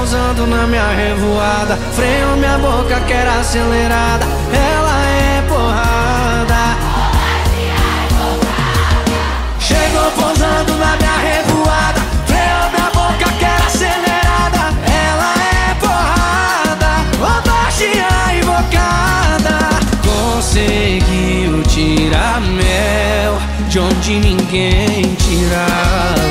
pousando na minha revoada, freou minha boca que era acelerada. Ela é porrada. Chegou pousando na minha revoada, freou minha boca que era acelerada. Ela é porrada, ô baixinha invocada. Conseguiu tirar mel de onde ninguém tirava.